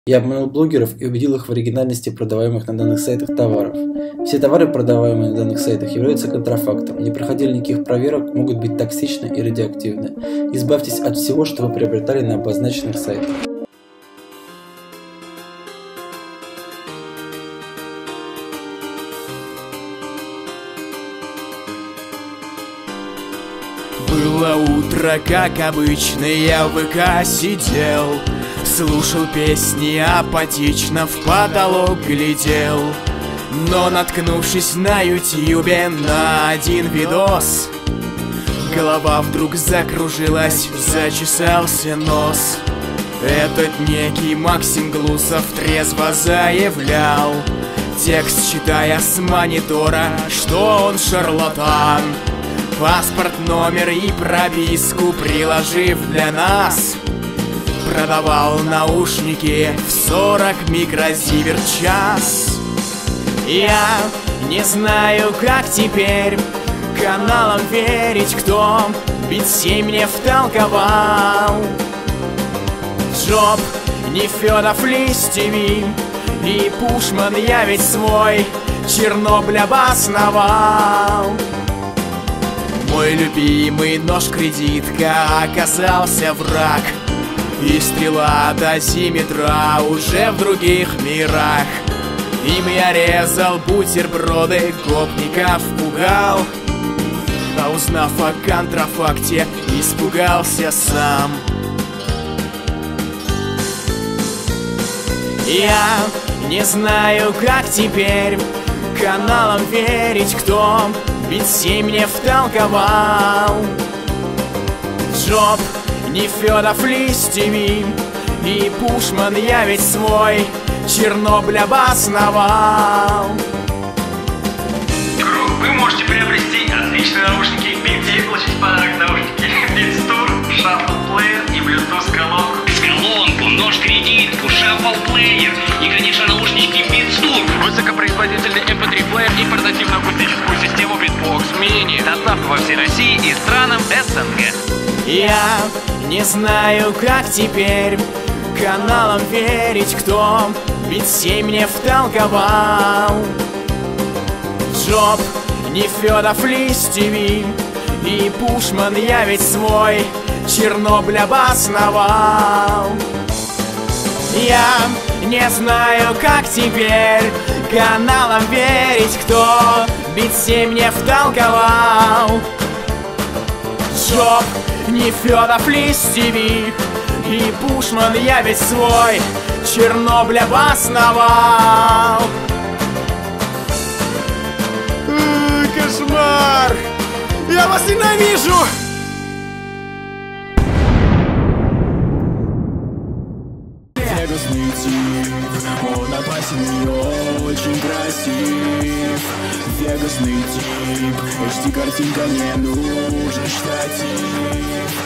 Я обманул блогеров и убедил их в оригинальности продаваемых на данных сайтах товаров. Все товары, продаваемые на данных сайтах, являются контрафактом, не проходили никаких проверок, могут быть токсичны и радиоактивны. Избавьтесь от всего, что вы приобретали на обозначенных сайтах. Было утро, как обычно, я в ВК сидел, слушал песни, апатично в потолок глядел. Но наткнувшись на ютьюбе на один видос, голова вдруг закружилась, зачесался нос. Этот некий Максим Глусов трезво заявлял, текст читая с монитора, что он шарлатан. Паспорт, номер и прописку приложив для нас, продавал наушники в 40 микрозиверт в час. Я не знаю, как теперь каналам верить, кто ведь 7 мне втолковал. Джоб, Нефёдов, Листьев и Пушман, я ведь свой Чернобыль обосновал. Мой любимый нож-кредитка оказался враг, и стрела дозиметра уже в других мирах. Им я резал бутерброды, гопников пугал, а узнав о контрафакте, испугался сам. Я не знаю, как теперь каналам верить, кто ведь 7 мне втолковал. Джоб, Нефёдов, Листьев и Пушман, я ведь свой Чернобыль обосновал. Вы можете приобрести отличные наушники BT, получить в подарок наушники Beats Tour, Shuffle Player и Bluetooth колонку. Колонку, нож-кредитку, Shuffle Player и, конечно, наушники Beats Tour. Высокопроизводительный MP3 плеер и портативную акустическую систему Beatbox Mini. Доставка во всей России и странам СНГ. Я не знаю, как теперь каналам верить, кто ведь 7 мне втолковал. Джоб, Нефёдов, Листьев и Пушман, я ведь свой Чернобыль обосновал. Я не знаю, как теперь каналам верить, кто ведь 7 мне втолковал. Джоб, Нефёдов, Листьев и Пушман, я ведь свой Чернобыль обосновал. Кошмар! Я вас ненавижу! Вегасный тип, он опасен и очень красив. Вегасный тип, HD картинка, не нужен штатив.